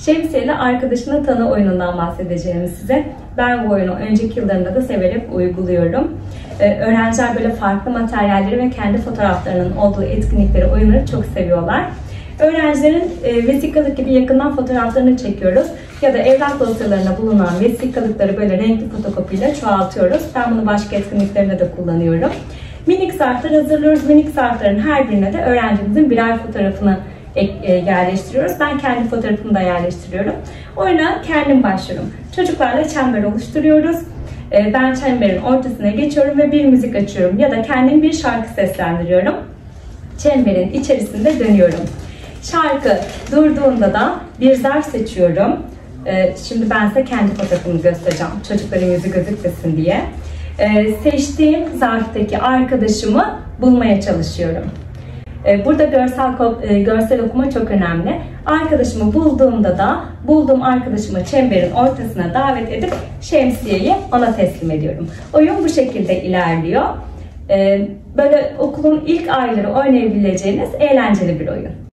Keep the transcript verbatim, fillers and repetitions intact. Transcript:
Şemsiye'yle arkadaşını tanı oyunundan bahsedeceğim size. Ben bu oyunu önceki yıllarında da severek uyguluyorum. Ee, öğrenciler böyle farklı materyalleri ve kendi fotoğraflarının olduğu etkinlikleri, oyunları çok seviyorlar. Öğrencilerin e, vesikalık gibi yakından fotoğraflarını çekiyoruz. Ya da evrak dosyalarına bulunan vesikalıkları böyle renkli fotokopiyle çoğaltıyoruz. Ben bunu başka etkinliklerinde de kullanıyorum. Minik zarflar hazırlıyoruz. Minik zarfların her birine de öğrencimizin birer fotoğrafını yerleştiriyoruz. Ben kendi fotoğrafımı da yerleştiriyorum. Oyuna kendim başlıyorum. Çocuklarla çember oluşturuyoruz. Ben çemberin ortasına geçiyorum ve bir müzik açıyorum. Ya da kendim bir şarkı seslendiriyorum. Çemberin içerisinde dönüyorum. Şarkı durduğunda da bir zarf seçiyorum. Şimdi ben size kendi fotoğrafımı göstereceğim. Çocukların yüzü gözükmesin diye. Seçtiğim zarftaki arkadaşımı bulmaya çalışıyorum. Burada görsel, görsel okuma çok önemli. Arkadaşımı bulduğumda da bulduğum arkadaşımı çemberin ortasına davet edip şemsiyeyi ona teslim ediyorum. Oyun bu şekilde ilerliyor. Böyle okulun ilk ayları oynayabileceğiniz eğlenceli bir oyun.